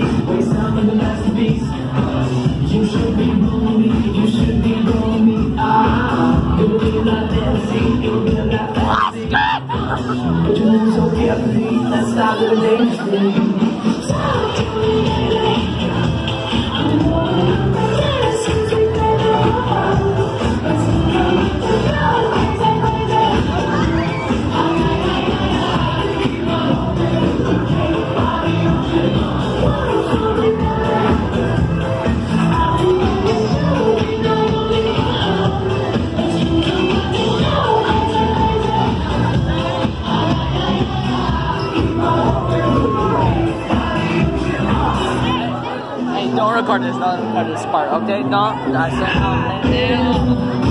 Waste time in the masterpiece. You should be rolling me, you should be rolling me. It will be like fantasy, it will be like fantasy. But you move so carefully, let's stop with the dangerously. Don't record this part, okay? Don't. I said no.